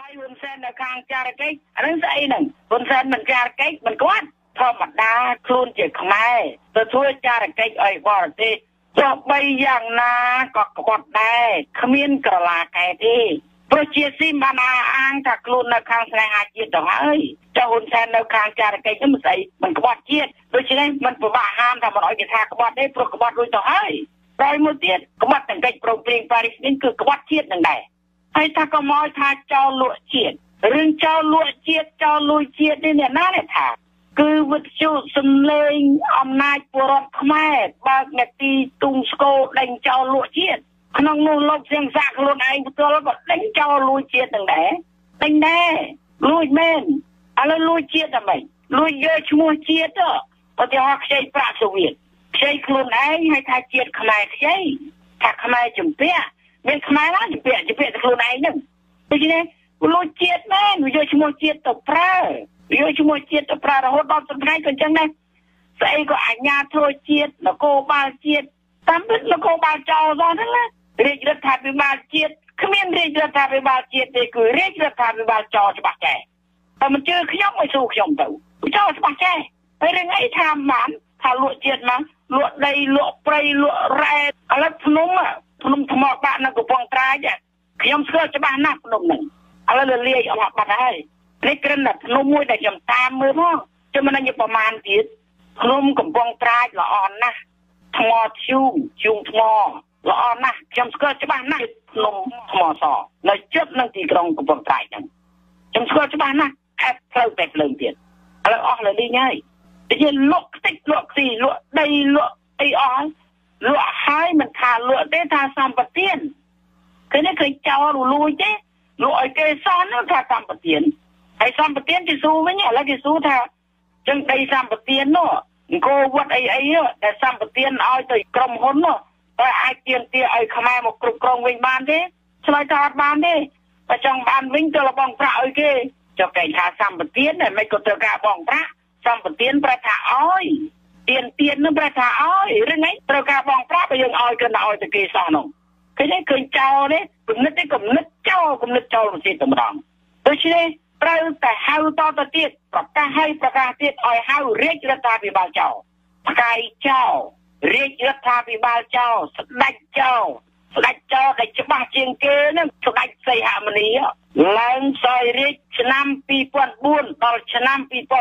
ហើយហ៊ុនសែននៅខាងចារកិច្ចអានឹងស្អីហ្នឹងហ៊ុនសែនមិនចារកិច្ចមិនគាត់ធម្មតាខ្លួនជាខ្មែរទៅធ្វើចារកិច្ចឲ្យបរទេសចុះបីយ៉ាងណាក៏ក្បត់ដែរគ្មានក្រឡាកែទេប្រជាស៊ីមបានអាងថាខ្លួននៅខាងស្នេហាជាតិទៅហើយចុះហ៊ុនសែននៅខាងចារកិច្ចហ្នឹងមិនស្អីមិនក្បត់ជាតិដូច្នេះមិនពិបាកហាមថាមិនឲ្យគេថាក្បត់ទេព្រោះក្បត់រួចទៅហើយហើយមួយទៀតក្បត់ទាំងកិច្ចព្រមព្រៀងប៉ារីសនេះគឺក្បត់ជាតិនឹងដែរហើយថាក៏មកថាចោលលក់ជាតិរឿងចោលលក់ជាតិចោលលួចជាតិនេះអ្នកណានេះថាគឺវិទ្យុសំឡេងអំណាចពលរដ្ឋខ្មែរបើកនាទីទុំស្គរដេញចោលលក់ជាតិក្នុងនោះលោកសៀងសាក់ខ្លួនឯងផ្ទាល់ក៏ដេញចោលលួចជាតិនឹងដែរដេញដែរលួចមែនឥឡូវលួចជាតិតែមិនលួចយកឈ្មោះជាតិឧទាហរណ៍ខ្ចីប្រាក់សូវៀតខ្ចីខ្លួនឯងឲ្យថាជាតិខ្មែរខ្ចីថាខ្មែរជំពាក់មានខ្មែរណាជំពាក់ទៅខ្លួនឯងហ្នឹងដូច្នេះលួចជាតិមែនយកឈ្មោះជាតិទៅប្រើយកឈ្មោះជាតិទៅប្រើរហូតដល់ថ្ងៃក៏អញ្ចឹងដែរស្អីក៏អាជ្ញាធរជាតិនគរបាលជាតិតាមពិតនគរបាលចោលហ្នឹងណារាជរដ្ឋាភិបាលជាតិគ្មានរាជរដ្ឋាភិបាលជាតិទេគឺរាជរដ្ឋាភិបាលចោលច្បាស់ចែតែមិនជឿខ្ញុំឲ្យស៊ូខ្ញុំទៅចោលច្បាស់ចែហើយរឿងអីថាបានថាលក់ជាតិមកលក់ដីលក់ព្រៃលក់រ៉ែឥឡូវភ្នំថ្មបាក់នៅកំពង់ត្រាចខ្ញុំស្គាល់ច្បាស់ណាស់ភ្នំហ្នឹងឥឡូវលាយអស់បាត់ហើយនេះគ្រាន់តែភ្នំមួយដែលខ្ញុំតាមមើលផងចាំមិនញ៉ាំប្រមាណទៀតភ្នំកំពង់ត្រាចល្អណាស់ថ្មធ្យូងថ្មល្អណាស់ខ្ញុំស្គាល់ច្បាស់ណាស់ភ្នំថ្មសនៅជិតនឹងទីក្រុងកំពង់ត្រាចហ្នឹងខ្ញុំស្គាល់ច្បាស់ណាស់អែបផ្លូវតែភ្លើងទៀតឥឡូវអស់លើនេះហើយតែយើងលក់ខ្ទេចលក់ស៊ីលក់ដីលក់អីអស់លក់ហើយមិនថាលក់ទេថាសម្បទានគឺនេះឃើញចោលលួចទេលក់ឲ្យគេសោះនោះថាសម្បទានហើយសម្បទានគេស៊ូវិញឥឡូវគេស៊ូថាចឹងដីសម្បទាននោះអង្គរវត្តអីដែលសម្បទានឲ្យទៅក្រុមហ៊ុននោះតែអាចទាមទារឲ្យខ្មែរមកគ្រប់គ្រងវិញបានទេឆ្លើយថាអត់បានទេបើចង់បានវិញទៅលបងប្រាក់ឲ្យគេចុះគេថាសម្បទានតែមិនក៏ត្រូវការបងប្រាក់សម្បទានប្រែថាឲ្យទៀននឹងប្រែថាឲ្យរឿងអីត្រូវការបងប្រាក់បើយើងឲ្យក៏ឲ្យទៅគេសោះនោះឃើញទេឃើញចោលទេគំនិតចោលទៅទៀតតែម្ដងដូច្នេះត្រូវតែហៅតទៅទៀតប្រកាសទៀតឲ្យហៅរាជរដ្ឋាភិបាលចោលផ្កាយចោលរាជរដ្ឋាភិបាលចោលស្ដេចចោលដែលច្បាស់ជាងគេនឹងស្ដេចសីហមុនីឡើងសោយរាជឆ្នាំ2004ដល់ឆ្នាំ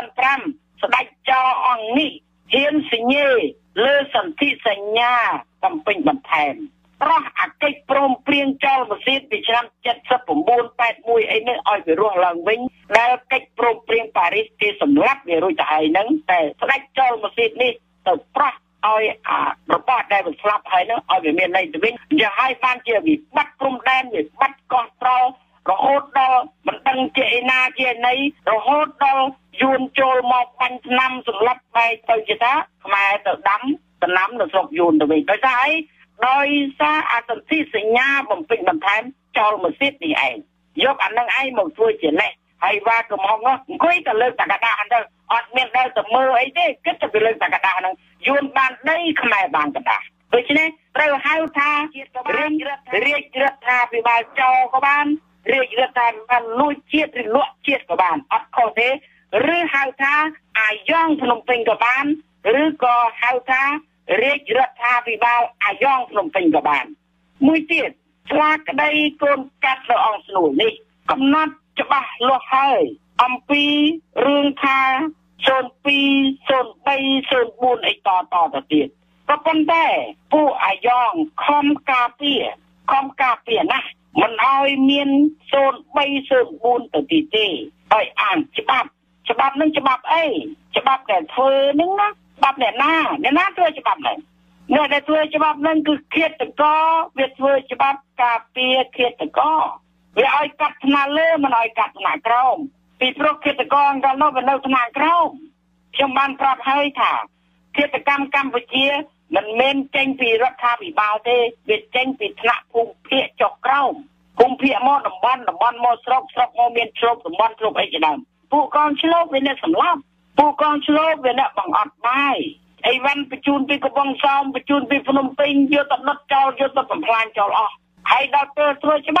2005ស្ដេចចោលអង្គនេះហ៊ានសញ្ញេលើសន្ធិសញ្ញាបំពេញបន្ថែមប្រោះអកិច្ចព្រមព្រៀងចោលម៉ាស៊ីនពីឆ្នាំ79 81អីនេះឲ្យវារស់ឡើងវិញដែលកិច្ចព្រមព្រៀងប៉ារីសគេសម្លាប់វារួចទៅហើយហ្នឹងតែស្ដេចចោលម៉ាស៊ីននេះទៅប្រោះឲ្យរបស់ដែលវាស្លាប់ហើយហ្នឹងឲ្យវាមានន័យទៅវិញយ៉ាងហើយបានជាវិបត្តិព្រំដែនវិបត្តិកោះត្រល់រហូតដល់មិនដឹងជាឯណាជាណីរហូតដល់យួនចូលមកបាញ់ឆ្នាំសម្លាប់បែកទៅជាថាខ្មែរទៅដាំដំណាំនៅស្រុកយួនទៅវិញដោយសារអីដោយសារអសន្ធិសញ្ញាបំពេញបន្ថែមចោលម៉ាស៊ីននេះឯងយកអានឹងឯងមកធ្វើជាលេសហើយว่าកំហុសនោះអង្គុយតែលើកតកតាហ្នឹងអត់មានដែលទៅមើលអីទេគិតតែពីលើកតកតាហ្នឹងយួនបានដីខ្មែរបានកដាស់ដូច្នេះត្រូវហៅថារាជរដ្ឋាភិបាលចោលក៏បានរាជរដ្ឋាភិបាលលួចជាតិឬលក់ជាតិក៏បានអត់ខុសទេឬហៅថាអាយ៉ងភ្នំពេញក៏បានឬក៏ហៅថារាជរដ្ឋាភិបាលអាយ៉ងភ្នំពេញក៏បានមួយទៀតស្លាកក្តីកូនកាត់នៅអង្គស្នួលនេះកំណត់ច្បាស់លាស់ហើយអំពីរឿងថា02 03 04អីតទៅទៀតក៏ប៉ុន្តែពួកអាយ៉ងខំការពារណាស់មិនឲ្យមាន03 04ទៅទីទេឲ្យអានច្បាប់នឹងច្បាប់អីច្បាប់ដែលធ្វើនឹងណាច្បាប់អ្នកណាធ្វើច្បាប់ហ្នឹងអ្នកដែលធ្វើច្បាប់ហ្នឹងគឺឃាតករវាធ្វើច្បាប់ការពារឃាតករវាឲ្យកាត់ថ្នាក់លើមិនឲ្យកាត់ថ្នាក់ក្រោមពីព្រោះឃាតករកាលនោះវានៅថ្នាក់ក្រោមខ្ញុំបានប្រាប់ហើយថាឃាតកម្មកម្ពុជាមិនមែនចេញពីរដ្ឋាភិបាលទេវាចេញពីថ្នាក់ភូមិភាគចុះក្រោមភូមិភាគមកតំបន់មកស្រុកមកមានជ្រប់តំបន់ជ្រប់អីជាដើមពួកកងឆ្លូបវាអ្នកសម្លាប់ពួកកងឆ្លូបវាអ្នកបង្អត់បាយអីវ៉ាន់បញ្ជូនពីកំពង់សោមបញ្ជូនពីភ្នំពេញយកទៅដុតចោលយកទៅបំផ្លាញចោលអស់ហើយដល់ពេលធ្វើច្បាប់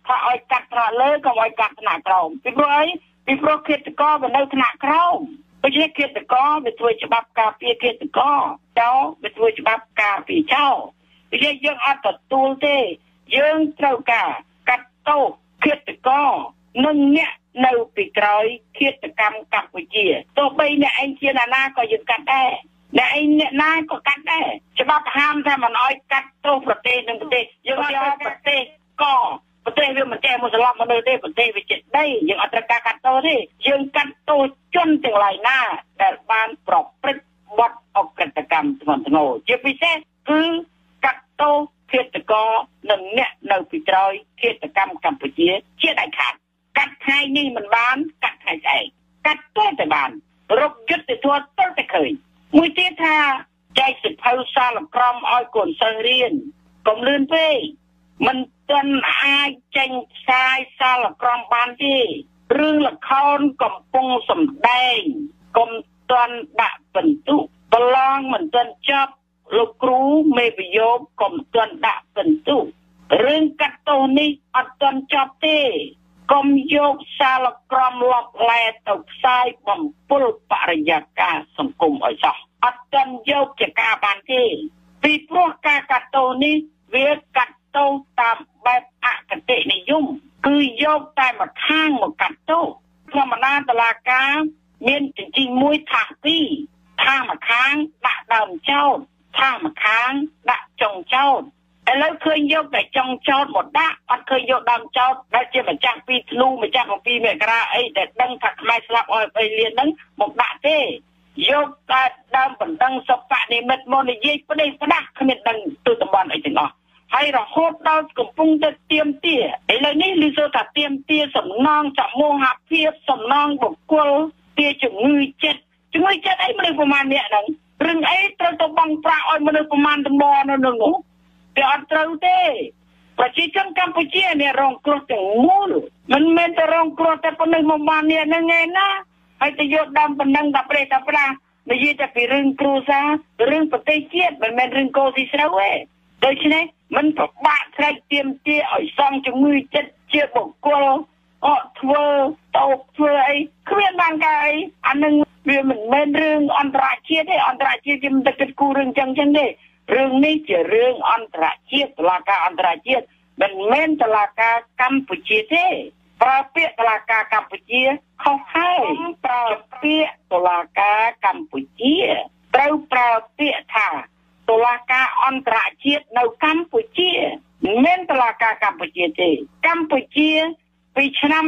ថាឲ្យកាត់ថ្នាក់លើក៏ឲ្យកាត់ថ្នាក់ក្រោមពីព្រោះអីពីព្រោះឃាតករវានៅថ្នាក់ក្រោមដូច្នេះឃាតករវាធ្វើច្បាប់ការពារឃាតករចោលវាធ្វើច្បាប់ការពារចោលដូច្នេះយើងអត់ទទួលទេយើងត្រូវការកាត់ទោសឃាតករនិងអ្នកនៅពីក្រោយឃាតកម្មកម្ពុជាទោះបីអ្នកឯងជាណាក៏យើងកាត់ដែរអ្នកឯងអ្នកណាក៏កាត់ដែរច្បាប់ហាមថាមិនអោយកាត់ទោសប្រទេសនឹងប្រទេសយើងយកប្រទេសក៏ប្រទេសវាមិនចេះមកស្លាប់មនុស្សទេប្រទេសវាចិត្តដីយើងអត់ត្រូវការកាត់ទោសទេយើងកាត់ទោសជនទាំងឡាយណាដែលបានប្រព្រឹត្តបទអក្រិតកម្មធ្ងន់ធ្ងរជាពិសេសគឺកាត់ទោសឃាតករនិងអ្នកនៅពីក្រោយឃាតកម្មកម្ពុជាជាដាច់ខាតកាត់ថ្ងៃនេះមិនបានកាត់ថ្ងៃស្អែកកាត់ទោះតែបានរកយុទ្ធធម៌ទល់តែឃើញមួយទៀតថាចែកសិភៅសាលក្រមឲ្យកូនសិស្សរៀនកុំលឿនពេកមិនទាន់អាចចេញផ្សាយសាលក្រមបានទេរឿងល្ខោនកំពុងសម្ដែងកុំទាន់ដាក់បន្ទុកប្រឡងមិនទាន់ចប់លោកគ្រូមេប្រយោគកុំទាន់ដាក់បន្ទុករឿងកាត់ទោសនេះអត់ទាន់ចប់ទេកុំយកសាលក្រមលបលែទៅផ្សាយបំពុលបរិយាកាសសង្គមឲ្យសោះអត់ទាន់យកជាការបានទេពីព្រោះការកាត់ទោសនេះវាកាត់ទោសតាមបែបអគតិនិយមគឺយកតែមួយខាងមកកាត់ទោសធម្មតាតុលាការមានចង្ជីងមួយថាពីរថាមួយខាងដាក់ដើមចោតថាមួយខាងដាក់ចុងចោតឥឡូវឃើញយកតែចុងចោតមកដាក់អត់ឃើញយកដើមចោតដែលជាម្ចាស់ពីធ្នូម្ចាស់7មករាអីដែលដឹងថាខ្មែរស្លាប់អស់3លានហ្នឹងមកដាក់ទេយកតែដើមបណ្ដឹងសុបនិមិត្តមកនិយាយផ្ដេសផ្ដាស់គ្មានដឹងទូតំបន់អីទាំងអស់ហើយរហូតដល់កំពុងតែទៀមទាឥឡូវនេះឮសូរថាទៀមទាសំណងសមូហភាពសំណងបុគ្គលទាជំងឺចិត្តអីមនុស្សប្រមាណអ្នកហ្នឹងរឿងអីត្រូវទៅបង់ប្រាក់ឲ្យមនុស្សប្រមាណតំបន់នៅនោះវាអត់ត្រូវទេប្រជាជនកម្ពុជានេះរងគ្រោះទាំងមូលមិនមែនតែរងគ្រោះតែប៉ុណ្ណឹងមកបាននេះហ្នឹងឯណាហើយទៅយកដើមប៉ុណ្ណឹងតែប្រេះតែប្រាស់និយាយតែពីរឿងគ្រួសាររឿងប្រទេសជាតិមិនមែនរឿងកោស៊ីស្រូវទេដូច្នេះមិនប្របាក់ស្រែកទៀមទាឲ្យសងជំងឺចិត្តជាបុគ្គលអត់ធ្វើតោកធ្វើអីគ្មានបានកាយអានឹងវាមិនមែនរឿងអន្តរជាតិទេអន្តរជាតិគេមិនទៅគិតគូររឿងចឹងទេរឿងនេះជារឿងអន្តរជាតិតុលាការអន្តរជាតិមិនមែនតុលាការកម្ពុជាទេប្រើពាក្យតុលាការកម្ពុជាខុសហើយប្រើពាក្យតុលាការកម្ពុជាត្រូវប្រើពាក្យថាតុលាការអន្តរជាតិនៅកម្ពុជាមិនមែនតុលាការកម្ពុជាទេកម្ពុជាពីឆ្នាំ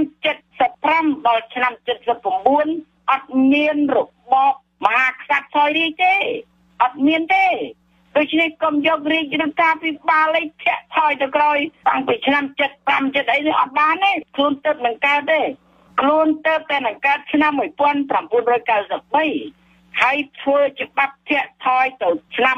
75ដល់ឆ្នាំ79អត់មានរបបមហាក្សត្រថយរាជទេអត់មានទេដូច្នេះកុំយករាជរដ្ឋាភិបាលឯធាក់ថយទៅក្រោយតាំងពីឆ្នាំ75 7អីនេះអត់បានទេខ្លួនទៅនឹងកើតទេខ្លួនទៅតែនឹងកើតឆ្នាំ1993ហើយធ្វើច្បាប់ធាក់ថយទៅឆ្នាំ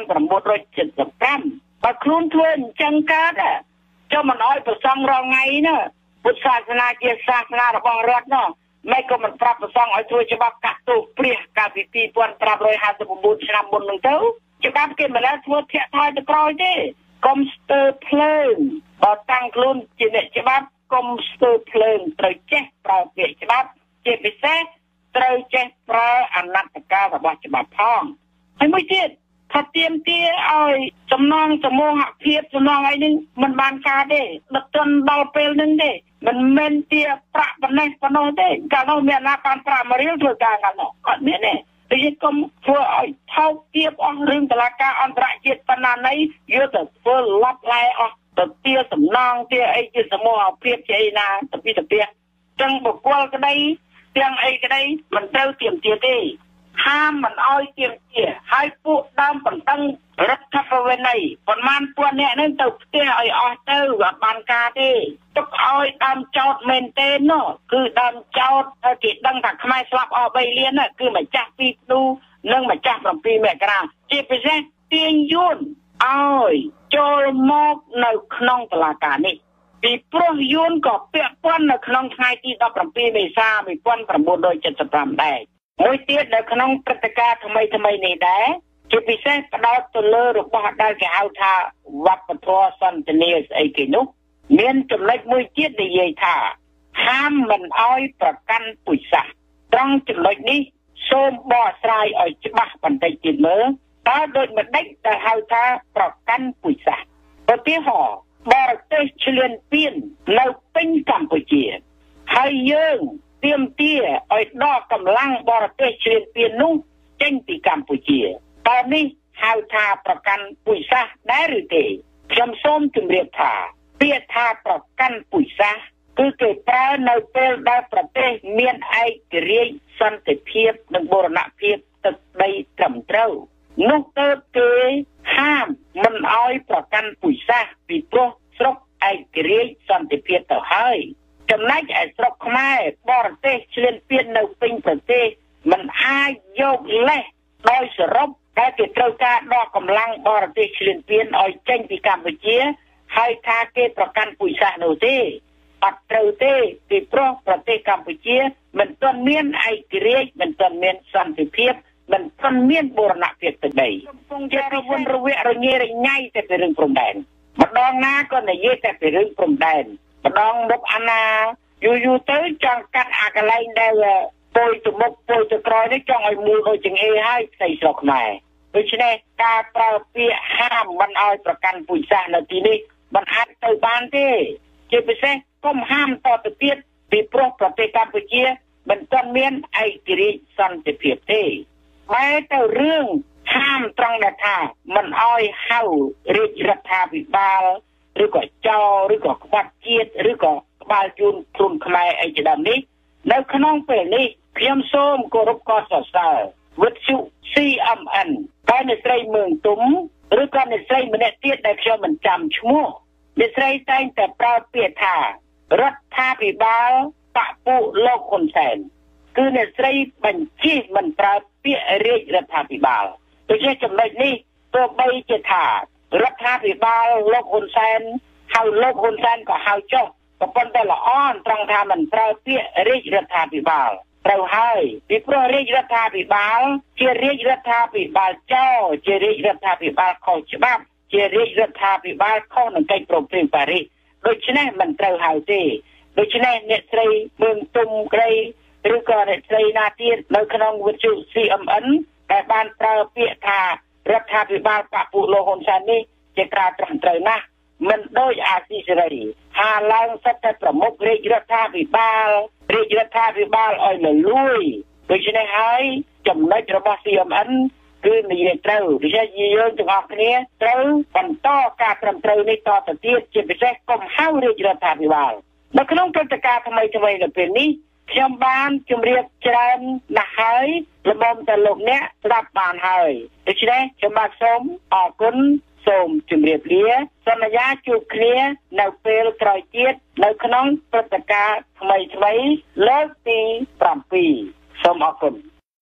1975បើខ្លួនធ្វើអញ្ចឹងកើតចុះមិនអោយប្រសងរងថ្ងៃណាពុទ្ធសាសនាជាសាសនារបស់រដ្ឋនោះមិនក៏មិនប្រាប់ប្រសងឲ្យធ្វើច្បាប់កាត់ទោសព្រះកាលពី2559ឆ្នាំមុនហ្នឹងទៅច្បាប់គេមិនដែលធ្វើធាក់ថយទៅក្រោយទេកុំស្ទើរភ្លើងបើតាំងខ្លួនជាអ្នកច្បាប់កុំស្ទើរភ្លើងត្រូវចេះប្រើពាក្យច្បាប់ជាពិសេសត្រូវចេះប្រើអនត្តកាលរបស់ច្បាប់ផងហើយមួយទៀតថាទៀមទាឲ្យសំណងសមូហភាពសំណងអីនេះមិនបានការទេដឹកទន់ដល់ពេលហ្នឹងទេមិនមែនទាប្រាក់ប៉ុណ្ណេះប៉ុណ្ណោះទេកាលនោះមានអាណាបានប្រាក់1រៀលធ្វើការកាលនោះអត់មានទេតែយើងកុំធ្វើឲ្យថោកទាបអស់រឿងតុលាការអន្តរជាតិបណ្ណាណីយកទៅធ្វើលបឡែអស់ទៅទាសំណងទាអីជាសមូហភាពជាអីណាទៅពីទៅពីចឹងបុគ្គលក្តីទាំងអីក្តីមិនត្រូវទៀមទាទេហាមមិនអោយទៀមទាហើយពួកដើមបណ្ដឹងរដ្ឋប្រវេណីប្រមាណពួកអ្នកនឹងទៅផ្ទះឲ្យអស់ទៅអត់បានការទេទុកឲ្យដើមចោតមែនទេនោះគឺដើមចោតគេដឹងថាខ្មែរស្លាប់អស់3លានគឺម្ចាស់ពីធ្នូនិងម្ចាស់7មករាជាពិសេសទាញយួនឲ្យចូលមកនៅក្នុងតុលាការនេះពីព្រោះយួនក៏ពាក់ព័ន្ធនៅក្នុងថ្ងៃទី17មេសា1975ដែរមួយទៀតនៅក្នុងព្រឹត្តិការណ៍ថ្មីនេះដែរជាពិសេសផ្ដោតទៅលើរបស់ដែលគេហៅថាវប្បធម៌សន្តិនិកស្អីគេនោះ miền chấm lệch môi chiết để dây thả ham mình oiประกันปุ๋ยសាត្រង់ចំណុចនេះសូមបកស្រាយឲ្យច្បាស់បន្តិចទៀតមើលតើដូចម្ដេចដែលហៅថាប្រកាន់ปุ๋យសាឧទាហរណ៍បរទេសឈ្លានពាននៅពេញកម្ពុជាហើយយើងទាមទារឲ្យដកកម្លាំងបរទេសឈ្លានពាននោះចេញពីកម្ពុជាតើនេះហៅថាប្រកាន់ปุ๋យសាដែរឬទេខ្ញុំសូមជម្រាបថាពាក្យថាប្រកាន់ปุ๋យសាគឺគេប្រើនៅពេលដែលប្រទេសមានឯករាជ្យសន្តិភាពនិងបូរណភាពទឹកដីត្រឹមត្រូវនោះទៅគេហាមមិនឲ្យប្រកាន់ปุ๋យសាពីព្រោះស្រុកឯករាជ្យសន្តិភាពទៅហើយចំណែកឯស្រុកខ្មែរបរទេសឈ្លានពាននៅពេញប្រទេសមិនអាចយកលេសដោយសរុបតែគេត្រូវការដកកម្លាំងបរទេសឈ្លានពានឲ្យចេញពីកម្ពុជាហើយថាគេប្រកាន់ปุ๋យសានោះទេអត់ត្រូវទេពីព្រោះប្រទេសកម្ពុជាមិនទាន់មានឯករាជ្យមិនទាន់មានសន្តិភាពមិនទាន់មានបូរណភាពទឹកដីកំពុងជារវល់រវាក់រញ៉េរញ៉ៃតែពីរឿងព្រំដែនម្ដងណាក៏និយាយតែពីរឿងព្រំដែនម្ដងមុខអាណាយូរទៅចង់កាត់អាកន្លែងដែលពុយទៅមុខពុយទៅក្រោយនេះចង់ឲ្យមូលដូចចង្អេរឲ្យផ្ទៃស្រុកខ្មែរដូច្នេះការប្រើពាក្យហាមមិនឲ្យប្រកាន់ปุ๋យសាសនៅទីនេះមិនអាចទៅបានទេជាពិសេសកុំហាមតទៅទៀតពីព្រោះប្រទេសកម្ពុជាមិនទាន់មានឯករាជ្យសន្តិភាពទេបែរទៅរឿងហាមត្រង់ដែលថាមិនឲ្យហៅរាជរដ្ឋាភិបាលឬក៏ចោឬក៏ក្បត់ជាតិឬក៏ក្បាលជូនខ្លួនខ្មែរអីជាដើមនេះនៅក្នុងពេលនេះខ្ញុំសូមគោរពកោតសរសើរវិទ្យុ CMN តែអ្នកស្រីមឿងទុំឬក៏អ្នកស្រីម្នាក់ទៀតដែលខ្ញុំមិនចាំឈ្មោះអ្នកស្រីតែងតែប្រើពាក្យថារដ្ឋាភិបាលបពុលោកហ៊ុនសែនគឺអ្នកស្រីបញ្ជាមិនប្រើពាក្យរាជរដ្ឋាភិបាលដូច្នេះចំណុចនេះទោះបីជាថារដ្ឋាភិបាលលោកហ៊ុនសែនហៅលោកហ៊ុនសែនក៏ហៅចុះក៏ប៉ុន្តែល្អត្រង់ថាមិនប្រើពាក្យរាជរដ្ឋាភិបាលត្រូវហើយពីព្រោះរាជរដ្ឋាភិបាលជារាជរដ្ឋាភិបាលចោជារាជរដ្ឋាភិបាលខុសច្បាប់ជារាជរដ្ឋាភិបាលខុសនឹងកិច្ចព្រមព្រៀងប៉ារីសដូច្នេះមិនត្រូវហៅទេដូច្នេះអ្នកស្រីមឿងទុំក្រីឬក៏អ្នកស្រីណាទៀតនៅក្នុងវិទ្យុ CMN ដែលបានប្រើពាក្យថារដ្ឋាភិបាលបពុលោកហ៊ុនសែននេះជាការត្រឹមត្រូវណាស់មិនដូចអាស៊ីសេរីហាឡើងសិតតែប្រមុខរាជរដ្ឋាភិបាលឲ្យលលួយដូច្នេះហើយចំណុចរបស់ CMN គឺនិយាយត្រូវដូច្នេះយើងទាំងអស់គ្នាត្រូវបន្តការត្រឹមត្រូវនេះតទៅទៀតជាពិសេសកុំហៅរាជរដ្ឋាភិបាលនៅក្នុងព្រឹត្តិការណ៍ថ្មីៗនៅពេលនេះខ្ញុំបានជម្រាបច្រើនណាស់ហើយល្មមតែលោកអ្នកស្ដាប់បានហើយដូច្នេះខ្ញុំបាទសូមអរគុណសូមជម្រាបលាសន្យាជួបគ្នានៅពេលក្រោយទៀតនៅក្នុងព្រឹត្តិការណ៍ថ្មីៗលើកទី7សូមអរគុណ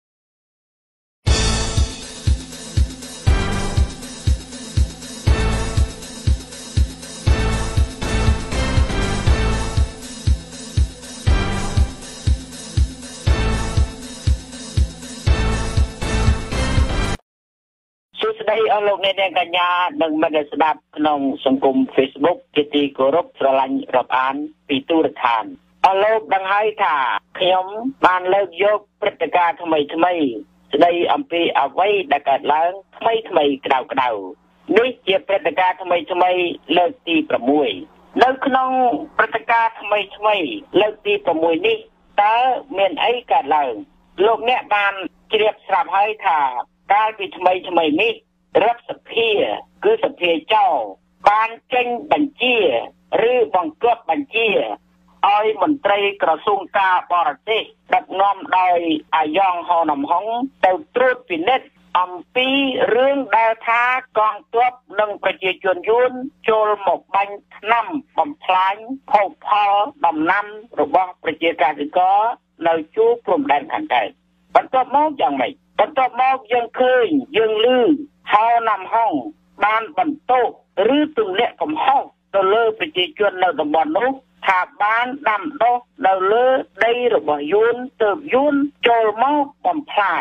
ស្ដីអស់លោកអ្នកនាងកញ្ញានិងមិត្តស្ដាប់ក្នុងសង្គម Facebook ជាទីគោរពស្រឡាញ់រាប់អានពីទូរទស្សន៍អស់លោកដឹងហើយថាខ្ញុំបានលើកយកព្រឹត្តិការណ៍ថ្មីស្ដីអំពីអ្វីដែលកើតឡើងថ្មីក្តៅនេះជាព្រឹត្តិការណ៍ថ្មីលើកទី6នៅក្នុងព្រឹត្តិការណ៍ថ្មីលើកទី6នេះតើមានអីកើតឡើងលោកអ្នកបានជ្រាបស្រាប់ហើយថាកាលពីថ្មីនេះរដ្ឋសភាគឺសភាចៅបានចេញបញ្ជាឬបង្គាប់បញ្ជាឲ្យមន្ត្រីក្រសួងការបរទេសដឹកនាំដោយអាយ៉ងហោណាំហុងទៅត្រួតពិនិត្យអំពីរឿងដែលថាកងទ័ពនិងប្រជាជនយួនចូលមកបាញ់ថ្នាំបំផ្លាញភោគផលដំណាំរបស់ប្រជាកសិករនៅជួរព្រំដែនខាងកើតបន្ទាប់មកយ៉ាងម៉េចបន្ទាប់មកយើងឃើញយើងឮហោណាំហុងបានបន្ទោសឬទម្លាក់កំហុសទៅលើប្រជាជននៅតំបន់នោះថាបានដាំដុះនៅលើដីរបស់យួនទើបយួនចូលមកបំផ្លាញ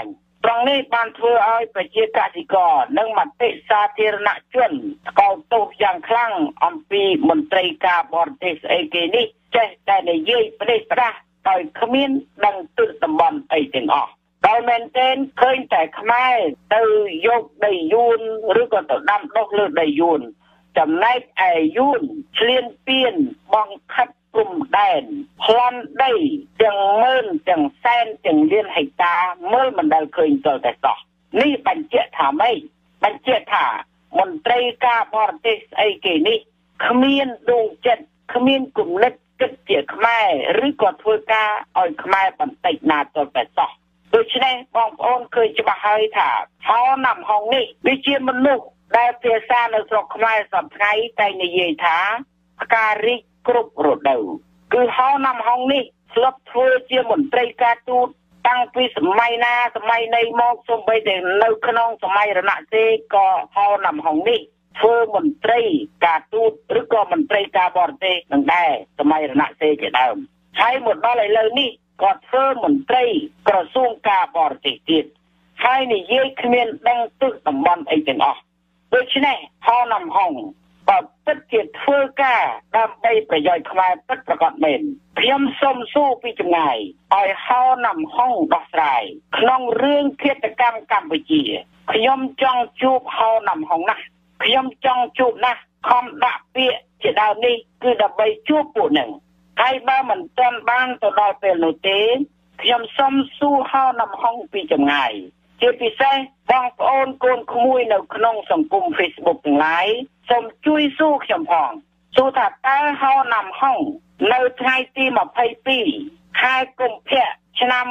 ត្រង់នេះបានធ្វើឲ្យប្រជាកសិករនិងមតិសាធារណជនកោតទោសយ៉ាងខ្លាំងអំពីមន្ត្រីការបរទេសស្អីគេនេះចេះតែនិយាយផ្ដេសផ្ដាសដោយគ្មានដឹងទិសតំបន់អីទាំងអស់ដោយមែនទែនឃើញតែខ្មែរទៅយកដីយួនឬក៏ទៅដាំដុះលើដីយួនចំណែកឯយួនឆ្លៀនពៀនបង្ខិតព្រំដែនប្លន់ដីទាំងម៉ឺនទាំងសែនទាំងលានហិកតាមើលមិនដែលឃើញទៅតែសោះនេះបញ្ជាក់ថាម៉េចបញ្ជាក់ថាមន្ត្រីការបរទេសស្អីគេនេះគ្មានដួងចិត្តគ្មានគំនិតគិតជាខ្មែរឬក៏ធ្វើការឲ្យខ្មែរបន្តិចណាទៅតែសោះដូច្នេះបងប្អូនឃើញច្បាស់ហើយថាហោណាំហុងនេះវាជាមនុស្សដែលភាសានៅស្រុកខ្មែរសប្តាហ៍ថ្ងៃតែនិយាយថាផ្ការីកគ្រប់រដូវគឺហោណាំហុងនេះស្លឹកធ្វើជាមន្ត្រីការទូតតាំងពីសម័យណាសម័យណីមកសូម្បីតែនៅក្នុងសម័យរណសិរ្សក៏ហោណាំហុងនេះធ្វើមន្ត្រីការទូតឬក៏មន្ត្រីការបរទេសនឹងដែរសម័យរណសិរ្សជាដើមហើយមកដល់ឥឡូវនេះក៏ធ្វើមន្ត្រីក្រសួងការបរទេសទៀតហើយនិយាយគ្មានដឹងទិសតំបន់អីទាំងអស់ដូច្នេះហោណាំហុងបើពិតជាធ្វើការដើម្បីប្រយោជន៍ខ្មែរពិតប្រាកដមែនខ្ញុំសូមសួរពីចម្ងាយឲ្យហោណាំហុងដោះស្រាយក្នុងរឿងឃាតកម្មកម្ពុជាខ្ញុំចង់ជួបហោណាំហុងណាស់ខ្ញុំចង់ជួបណាស់ខំដាក់ពាក្យជាដើមនេះគឺដើម្បីជួបពួកនឹងហើយបើមិនទាន់បានទៅដល់ពេលនោះទេខ្ញុំសូមសួរហោណាំហុងពីចម្ងាយជាពិសេសបងប្អូនកូនក្មួយនៅក្នុងសង្គម Facebook ទាំងឡាយសូមជួយសួរខ្ញុំផងសួរថាតើហោណាំហុងនៅថ្ងៃទី22ខែកុម្ភៈឆ្នាំ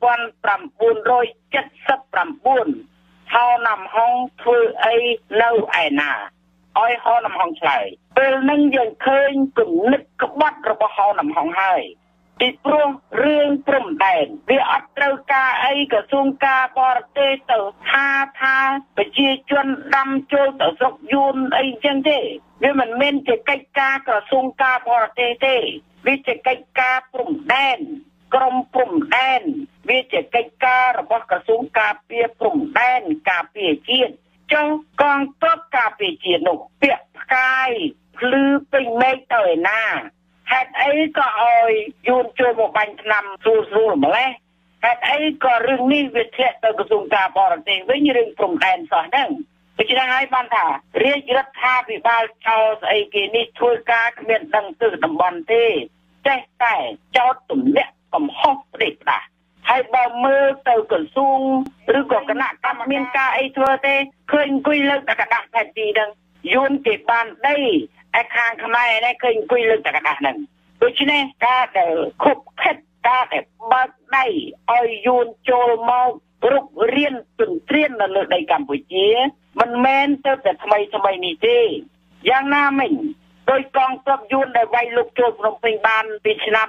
1979ហោណាំហុងធ្វើអីនៅឯណាឲ្យហោណាំហុងឆ្លើយពេលនឹងយើងឃើញគំនិតក្បត់របស់ហោណាំហុងហើយពីព្រោះរឿងព្រំដែនវាអត់ត្រូវការអីក្រសួងការបរទេសទៅថាប្រជាជនដាំចូលទៅស្រុកយួនអីចឹងទេវាមិនមែនជាកិច្ចការក្រសួងការបរទេសទេវាជាកិច្ចការព្រំដែនក្រមព្រំដែនវាជាកិច្ចការរបស់ក្រសួងការពារព្រំដែនការពារជាតិចុះកងទ័ពការពារជាតិនោះពាក់ផ្កាយភ្លឺពេញមេឃទៅឯណាហេតុអីក៏ឲ្យយួនចូលមកបាញ់ថ្នាំស្រួលម្លេះហេតុអីក៏រឿងនេះវាធ្លាក់ទៅក្រសួងការបរទេសវិញរឿងព្រំដែនសោះហ្នឹងដូច្នេះហើយបានថារាជរដ្ឋាភិបាលចោលស្អីគេនេះធ្វើការគ្មានដឹងទិសតំបន់ទេចេះតែចោទទម្លាក់កំហុសផ្ដេសផ្ដាសហើយបើមើលទៅក្រសួងឬក៏គណៈកម្មមានការអីធ្វើទេឃើញអង្គុយលើកតែกระดาษផែនទីហ្នឹងយួនគេបានដីឯខាងខ្មែរនេះឃើញអង្គុយលើកតែกระดาษហ្នឹងដូច្នេះការដែលខុបខិតការដែលបើកដៃឲ្យយួនចូលមករុករៀនទន្ទ្រាននៅលើដីកម្ពុជាមិនមែនទៅតែថ្មីនេះទេយ៉ាងណាមិញដោយកងទ័ពយួនដែលវាយលុកចូលភ្នំពេញបានពីឆ្នាំ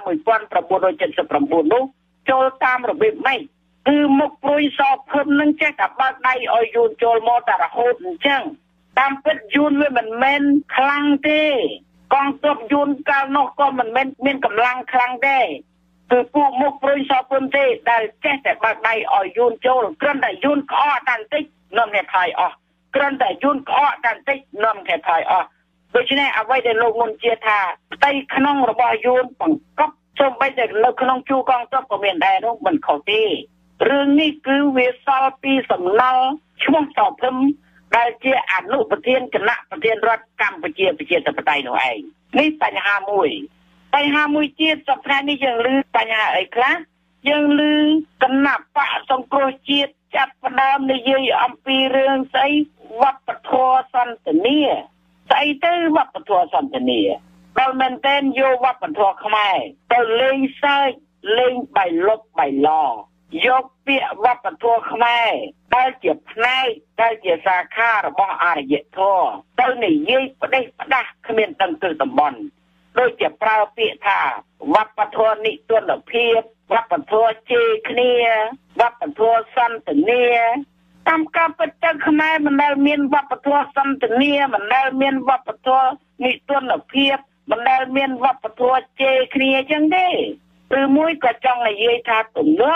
1979នោះចូលតាមរបៀបម៉េចគឺមុខព្រួយសោភឹមនឹងចេះតែបើកដៃឲ្យយួនចូលមកតែរហូតអញ្ចឹងតាមពិតយួនវាមិនមែនខ្លាំងទេកងទ័ពយួនកាលនោះក៏មិនមែនមានកម្លាំងខ្លាំងដែរគឺពួកមុខព្រួយសោភឹមទេដែលចេះតែបើកដៃឲ្យយួនចូលគ្រាន់តែយួនក្អកតែបន្តិចនាំគេថយអស់គ្រាន់តែយួនក្អកតែបន្តិចនាំគេថយអស់ដូច្នេះអ្វីដែលលោកមុនជាថាផ្ទៃក្នុងរបស់យួនបង្កប់សូម្បីតែនៅក្នុងជួរកងទ័ពក៏មានដែរនោះមិនខុសទេរឿងនេះគឺវាសល់ពីសំណល់ឈ្មោះសោភឹមដែលជាអនុប្រធានគណៈប្រធានរដ្ឋកម្ពុជាប្រជាធិបតេយ្យនោះឯងនេះបញ្ហាមួយទៀតសប្តាហ៍នេះយើងឮបញ្ហាអីខ្លះយើងឮគណៈបកសង្គ្រោះជាតិចាប់ផ្ដើមនិយាយអំពីរឿងស្អីវប្បធម៌សន្តានាស្អីទៅវប្បធម៌សន្តានាដល់មែនតើយកវប្បធម៌ខ្មែរទៅលេងសើចលេងបៃលុកបៃឡយកពាក្យវប្បធម៌ខ្មែរដែលជាផ្នែកដែលជាសាខារបស់អរិយធម៌ទៅនិយាយផ្ដេសផ្ដាសគ្មានដឹងទិសតំបន់ដូចជាប្រើពាក្យថាវប្បធម៌និទានភាពវប្បធម៌ជេរគ្នាវប្បធម៌សន្តានាតាមការពិតទៅខ្មែរមិនដែលមានវប្បធម៌សន្តានាមិនដែលមានវប្បធម៌និទានភាពមិនដែលមានវប្បធម៌ជេរគ្នាចឹងទេឬមួយក៏ចង់និយាយថាទំលាប់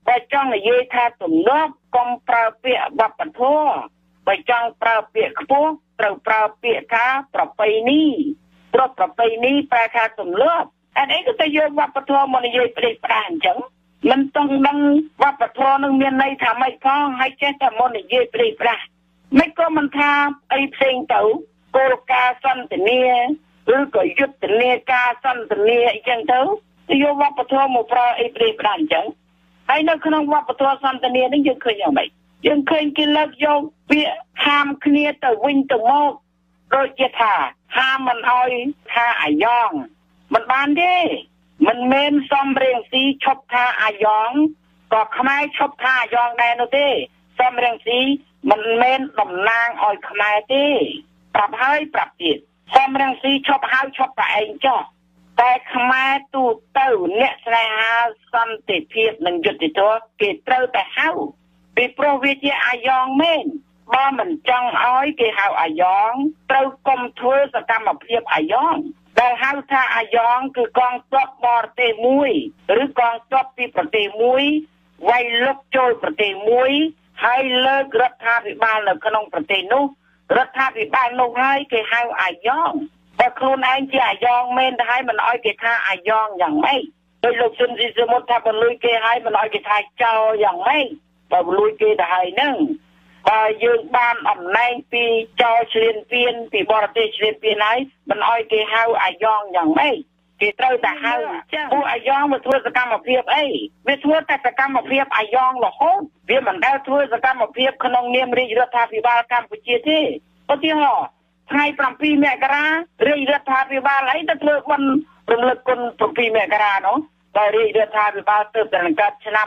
បើចង់និយាយថាទំនាប់កុំប្រើពាក្យវប្បធម៌បើចង់ប្រើពាក្យខ្ពស់ត្រូវប្រើពាក្យថាប្រពៃណីព្រោះប្រពៃណីប្រែថាទំនាប់អត់អីក៏ទៅយកវប្បធម៌មកនិយាយផ្ដេសផ្ដាសអញ្ចឹងមិនต้องដឹងវប្បធម៌នឹងមានន័យថាម៉េចផងហើយចេះតែមកនិយាយផ្ដេសផ្ដាសមិនក៏មិនថាអីផ្សេងទៅគោលការណ៍សន្តិនិកឬក៏យុទ្ធនាការសន្តិនិកអីចឹងទៅយកវប្បធម៌មកប្រើអីផ្ដេសផ្ដាសអញ្ចឹងហើយនៅក្នុងវប្បធម៌សន្តិនិកនេះយើងឃើញយ៉ាងម៉េចយើងឃើញគេលើកយកពាក្យហាមគ្នាទៅវិញទៅមកដូចជាថាហាមមិនអោយថាអាយ៉ងមិនបានទេមិនមែនសំរៀងស៊ីឈប់ថាអាយ៉ងក៏ខ្មែរឈប់ថាអាយ៉ងដែរនោះទេសំរៀងស៊ីមិនមែនតំណាងឲ្យខ្មែរទេប្រាប់ហើយប្រាប់ទៀតសំរៀងស៊ីឈប់ហើយឈប់តែឯងចោះតែខ្មែរទូទៅអ្នកស្នេហាសន្តិភាពនិងយុត្តិធម៌គេត្រូវតែហៅពីព្រោះវាជាអាយ៉ងមែនបើមិនចង់ឲ្យគេហៅអាយ៉ងត្រូវកុំធ្វើសកម្មភាពអាយ៉ងដែលហៅថាអាយ៉ងគឺកងទ័ពបរទេសមួយឬកងទ័ពពីប្រទេសមួយវាយលុកចូលប្រទេសមួយហើយលើករដ្ឋាភិបាលនៅក្នុងប្រទេសនោះរដ្ឋាភិបាលនោះហើយគេហៅអាយ៉ងតែខ្លួនឯងជាអាយ៉ងមែនទៅហើយមិនអោយគេថាអាយ៉ងយ៉ាងម៉េចដោយលោកស៊ុនស៊ីសមុទ្រថាបន្លួយគេហើយមិនអោយគេថាចោលយ៉ាងម៉េចបើបន្លួយគេទៅហើយហ្នឹងបើយើងបានអំណែងពីចោលឆ្លៀនពៀនពីបរទេសឆ្លៀនពៀនហើយមិនអោយគេហៅអាយ៉ងយ៉ាងម៉េចគេត្រូវតែហៅពួកអាយ៉ងមកធ្វើសកម្មភាពអីវាធ្វើតែសកម្មភាពអាយ៉ងរហូតវាមិនដែលធ្វើសកម្មភាពក្នុងនាមរាជរដ្ឋាភិបាលកម្ពុជាទេឧទាហរណ៍ថ្ងៃ7មករារាជរដ្ឋាភិបាលអីទៅធ្វើបន់រំលឹកគុណ7មករានោះតែរាជរដ្ឋាភិបាលទើបតែបង្កើតឆ្នាំ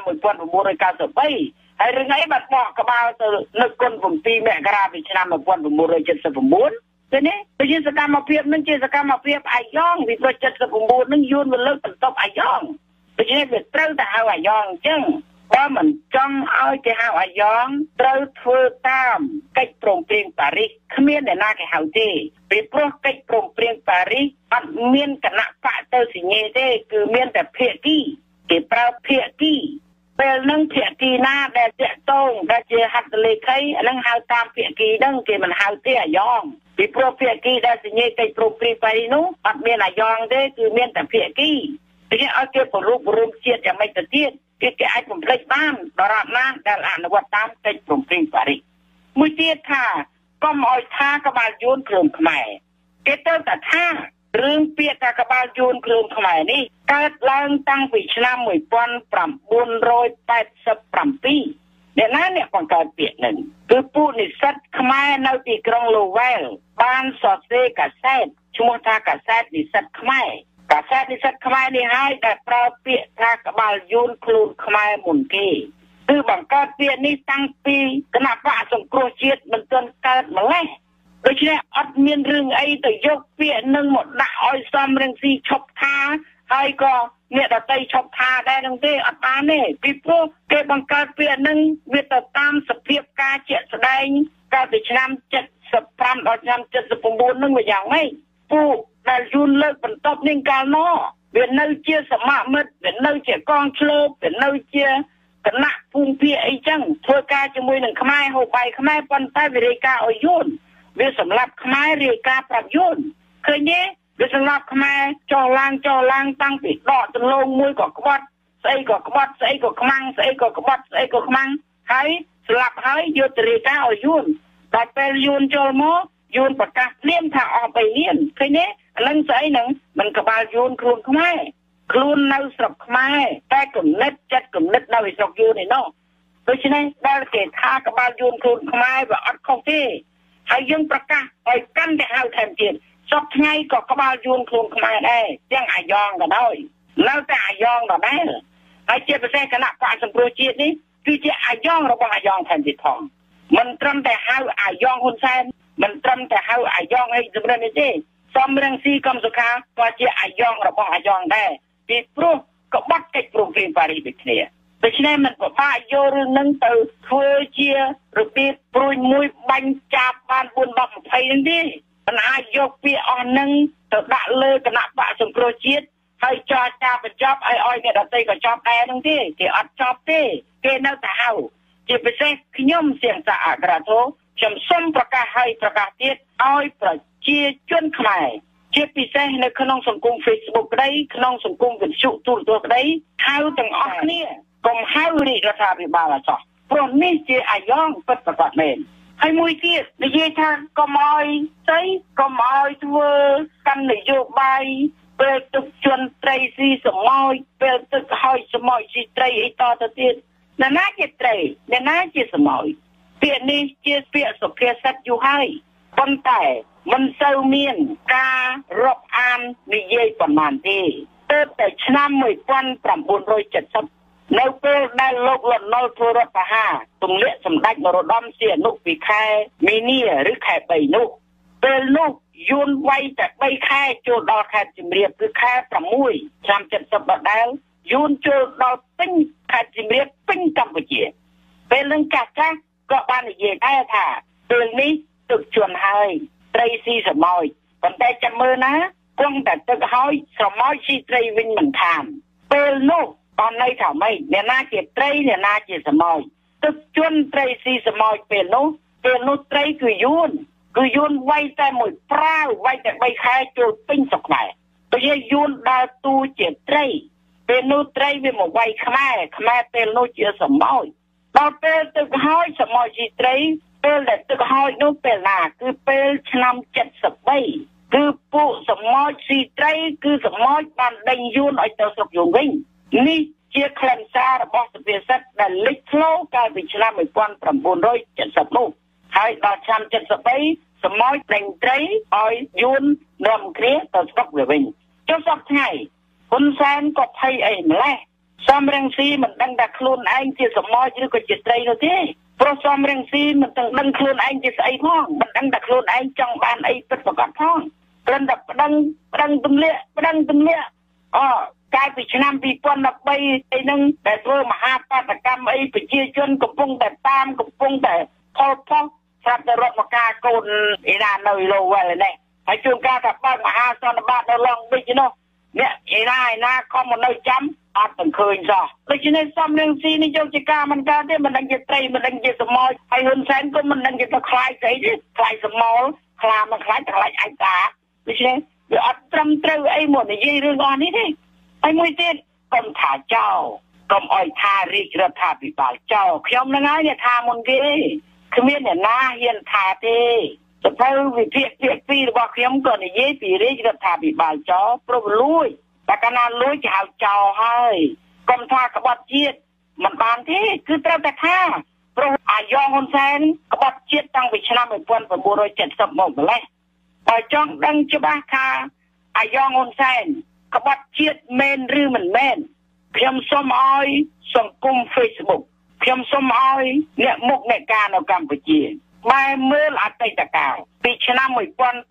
1993ហើយរឿងអីបាត់បោះក្បាលទៅនឹកគុណ7មករាពីឆ្នាំ1979ទេនេះទៅជាសកម្មភាពនឹងជាសកម្មភាពអាយ៉ងពី79នឹងយួនមកលើកបន្ទប់អាយ៉ងដូច្នេះវាត្រូវតែហៅអាយ៉ងអញ្ចឹងបើមិនចង់ឲ្យគេហៅអាយ៉ងត្រូវធ្វើតាមកិច្ចព្រមព្រៀងប៉ារីសគ្មានអ្នកណាគេហៅទេពីព្រោះកិច្ចព្រមព្រៀងប៉ារីសអត់មានគណៈបកទៅសញ្ញេទេគឺមានតែភាគីគេប្រើភាគីពេលនឹងភាគីណាដែលតាក់ទងដែលជាហត្ថលេខីអានឹងហៅតាមភាគីហ្នឹងគេមិនហៅទេអាយ៉ងពីព្រោះភាគីដែលសញ្ញេកិច្ចព្រមព្រៀងប៉ារីសនោះអត់មានអាយ៉ងទេគឺមានតែភាគីដូច្នេះឲ្យគេប្ររូបរួមជាតិយ៉ាងម៉េចទៅទៀតគេអាចបំភ្លេចបានដរាបណាដែលអនុវត្តតាមកិច្ចព្រមព្រៀងប៉ារីសមួយទៀតថាកុំឲ្យថាក្បាលយួនគ្រឿងខ្មែរគេទៅតែថារឿងពាក្យថាក្បាលយួនគ្រឿងខ្មែរនេះកើតឡើងតាំងពីឆ្នាំ1987អ្នកណាអ្នកបង្កើតពាក្យនឹងគឺពួកនិស្សិតខ្មែរនៅទីក្រុង Lowell បានសរសេរកាសែតឈ្មោះថាកាសែតនិស្សិតខ្មែរកាសែតនិស្សិតខ្មែរនេះហើយដែលប្រើពាក្យថាក្បាលយួនខ្លួនខ្មែរមុនគេគឺបង្កើតពាក្យនេះតាំងពីគណៈបកសង្គ្រោះជាតិមិនទាន់កើតម្លេះដូច្នេះអត់មានរឿងអីទៅយកពាក្យនឹងមកដាក់ឲ្យសំរងស៊ីឈប់ថាហើយក៏អ្នកដតីឈប់ថាដែរនឹងទេអត់បានទេពីព្រោះគេបង្កើតពាក្យនឹងវាទៅតាមសភាពការជាក់ស្ដែងកាលពីឆ្នាំ75ដល់ឆ្នាំ79នឹងវាយ៉ាងម៉េចពួកដែលយួនលើកបន្ទប់នឹងកាលនោះវានៅជាសមមិត្តវានៅជាកងឆ្លើបវានៅជាគណៈភូមិភាគអីចឹងធ្វើការជាមួយនឹងខ្មែរហូបបាយខ្មែរប៉ុន្តែវារាយការណ៍ឲ្យយួនវាសម្រាប់ខ្មែររាយការណ៍ប្រាប់យួនឃើញទេវាសម្រាប់ខ្មែរចោះឡើងតាំងពីដកទន្លងមួយក៏ក្បត់ស្អីក៏ក្បត់ស្អីក៏ខ្មាំងស្អីក៏ក្បត់ស្អីក៏ខ្មាំងហើយស្លាប់ហើយយកទៅរាយការណ៍ឲ្យយួនតែពេលយួនចូលមកយួនប្រកាសភ្លាមថាអស់3លានឃើញទេអានឹងស្អីហ្នឹងមិនក្បាលយួនខ្លួនខ្មែរខ្លួននៅស្រុកខ្មែរតែគំនិតចិត្តគំនិតនៅស្រុកយួនឯណោះដូច្នេះដែលគេថាក្បាលយួនខ្លួនខ្មែរវាអត់ខុសទេហើយយើងប្រកាសឲ្យកាន់តែហៅថែមទៀតសពថ្ងៃក៏ក្បាលយួនខ្លួនខ្មែរដែរទាំងអាយ៉ងក៏ដោយនៅតែអាយ៉ងដដែលហើយជាពិសេសគណៈបកសង្គ្រោះជាតិនេះគឺជាអាយ៉ងរបស់អាយ៉ងថែមទៀតផងមិនត្រឹមតែហៅអាយ៉ងហ៊ុនសែនមិនត្រឹមតែហៅអាយ៉ងអីសម្រាប់នេះទេសំរងស៊ីកំសុខាក៏ជាអាយ៉ងរបស់អាយ៉ងដែរពីព្រោះក្បត់កិច្ចព្រមព្រៀងប៉ារីសដូចគ្នាដូច្នេះមិនពិបាកយករឿងនឹងទៅធ្វើជារបៀបព្រួយមួយបាញ់ចាប់បាន4 10 20នឹងទេមិនអាចយកពាក្យអស់នឹងទៅដាក់លើគណៈបកសង្គ្រោះជាតិហើយចរចាបញ្ចប់ឲ្យអ្នកដទៃក៏ចប់ដែរហ្នឹងទេគេអត់ចប់ទេគេនៅតែហៅជាពិសេសខ្ញុំសៀងសាអក្សរធោខ្ញុំសូមប្រកាសឲ្យប្រកាសទៀតឲ្យប្រជាជនខ្មែរជាពិសេសនៅក្នុងសង្គម Facebook ក្តីក្នុងសង្គមវិទ្យុទូរទស្សន៍ក្តីហៅទាំងអស់គ្នាកុំហៅរាជរដ្ឋាភិបាលអសោះព្រោះនេះជាអាយ៉ងពិតប្រាកដមែនហើយមួយទៀតនិយាយថាកុំឲ្យស្អីកុំឲ្យធ្វើកម្មនយោបាយពេលទឹកជន់ត្រីស៊ីសមោចពេលទឹកហើយសមោចស៊ីត្រីអីតទៅទៀតអ្នកណាជាត្រីអ្នកណាជាសមោចពាក្យនេះជាពាក្យសុភាសិតយូរហើយប៉ុន្តែមិនសូវមានការរាប់អាននិយាយប៉ុន្មានទេទើបតែឆ្នាំ1970នៅពេលដែលលោកលន់នល់ធ្វើរដ្ឋប្រហារទម្លាក់សម្ដេចនរោត្តមសីហនុពីខែមីនាឬខែ3នោះពេលនោះយួនវាយតែ3ខែចូលដល់ខេត្តសៀមរាបគឺខែ6ឆ្នាំ70ដដែលយួនចូលដល់ពេញខេត្តសៀមរាបពេញកម្ពុជាពេលនឹងចាស់ក៏បាននិយាយដែរថាពេលនេះទឹកជន់ហើយត្រីស៊ីសមោចប៉ុន្តែចាំមើលណាគង់តែទឹកហើយសមោចស៊ីត្រីវិញមិនខានពេលនោះបានន័យថាម៉េចអ្នកណាជាត្រីអ្នកណាជាសមោចទឹកជន់ត្រីស៊ីសមោចពេលនោះត្រីគឺយួនវាយតែមួយប្រាវវាយតែ3ខែចូលពេញស្រុកខ្មែរទៅជាយួនដើរតួជាត្រីពេលនោះត្រីវាមកវាយខ្មែរពេលនោះជាសមោចដល់ពេលទឹកហើយសមោចស៊ីត្រីពេលដែលទឹកហើយនោះពេលណាគឺពេលឆ្នាំ73គឺពួកសមោចស៊ីត្រីគឺសមោចបានដេញយួនឲ្យទៅស្រុកយួនវិញនេះជាខ្លឹមសាររបស់សុភាសិតដែលលេចធ្លោកាលពីឆ្នាំ1970នោះហើយដល់ឆ្នាំ73សមោចដេញត្រីឲ្យយួននាំគ្នាទៅស្រុកវាវិញចុះសប្តាហ៍ថ្ងៃហ៊ុនសែនក៏ភ័យអីម្ល៉េះសំរងស៊ីមិនដឹងថាខ្លួនឯងជាសមោចឬក៏ជាត្រីនោះទេព្រោះសំរងស៊ីមិនទាំងដឹងខ្លួនឯងជាស្អីផងមិនដឹងថាខ្លួនឯងចង់បានអីពិតប្រាកដផងគ្រាន់តែប្តឹងទម្លាក់កាលពីឆ្នាំ2013អីហ្នឹងដែលធ្វើមហាបាតកម្មអីប្រជាជនកំពុងតែផលផុសស្រាប់តែរត់មកការកូនអីណានៅលោវល់នេះហើយជួនកាលថាបើកមហាសន្និបាតនៅឡុងប៊ីចនោះអ្នកអីណាខំមកនៅចាំអត់ទាំងឃើញសោះដូច្នេះសំរងស៊ីនេះយកជាការមិនកើតទេមិនដឹងជាត្រីមិនដឹងជាសមោចហើយហ៊ុនសែនក៏មិនដឹងជាទៅខ្លាចស្អីទេខ្លាចសមោលខ្លាមិនខ្លាចឯតាដូច្នេះវាអត់ត្រឹមត្រូវអីមកនិយាយរឿងអស់នេះទេហើយមួយទៀតកុំថាចោលកុំអោយថារាជរដ្ឋាភិបាលចោលខ្ញុំនឹងហើយអ្នកថាមុនគេគ្មានអ្នកណាហ៊ានថាទេសភៅវិភាគភាគ2របស់ខ្ញុំក៏និយាយពីរាជរដ្ឋាភិបាលចោលព្រោះលួចតែកាលណាលួចគេហៅចោលហើយកុំថាក្បត់ជាតិមិនបានទេគឺត្រូវតែថាព្រោះអាយ៉ងហ៊ុនសែនក្បត់ជាតិតាំងពីឆ្នាំ1970មកម្លេះបើចង់ដឹងច្បាស់ថាអាយ៉ងហ៊ុនសែនក្បត់ជាតិមែនឬមិនមែនខ្ញុំសូមឲ្យសង្គម Facebook ខ្ញុំសូមឲ្យអ្នកមុខអ្នកការនៅកម្ពុជាបែរមើលអតីតកាលពីឆ្នាំ1993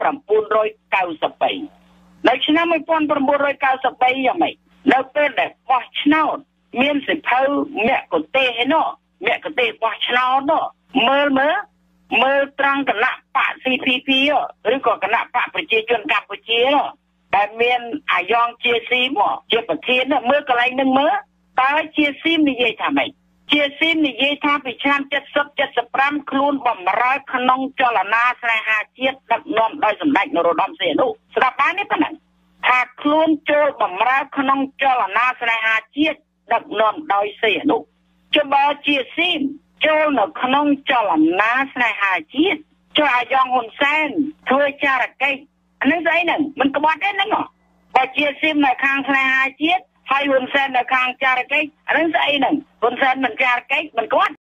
នៅឆ្នាំ1993យ៉ាងម៉េចនៅពេលដែលបោះឆ្នោតមានសិភៅមគ្គុទ្ទេសក៍នោះមគ្គុទ្ទេសក៍បោះឆ្នោតនោះមើលត្រង់គណៈបក CPP ឬក៏គណៈបកប្រជាជនកម្ពុជានោះដែលមានអាយ៉ងជាស៊ីមកជាប្រធានមើលកន្លែងនឹងមើលតើជាស៊ីនិយាយថាម៉េចជាស៊ីនិយាយថាពីឆ្នាំ70-75ខ្លួនបំរើក្នុងចលនាស្នេហាជាតិដឹកនាំដោយសម្ដេចនរោត្តមសីហនុស្ដាប់បានទេប៉ុណ្ណឹងថាខ្លួនចូលបំរើក្នុងចលនាស្នេហាជាតិដឹកនាំដោយសីហនុចុះបើជាស៊ីចូលនៅក្នុងចលនាស្នេហាជាតិចុះអាយ៉ងហ៊ុនសែនធ្វើចារកិច្ចអានឹងស្អីហ្នឹងមិនក្បត់ទេហ្នឹងបើជាស៊ីមនៅខាងស្នេហាជាតិហើយហ៊ុនសែននៅខាងចារកិច្ចអានឹងស្អីហ្នឹងហ៊ុនសែនមិនចារកិច្ចមិនក្បត់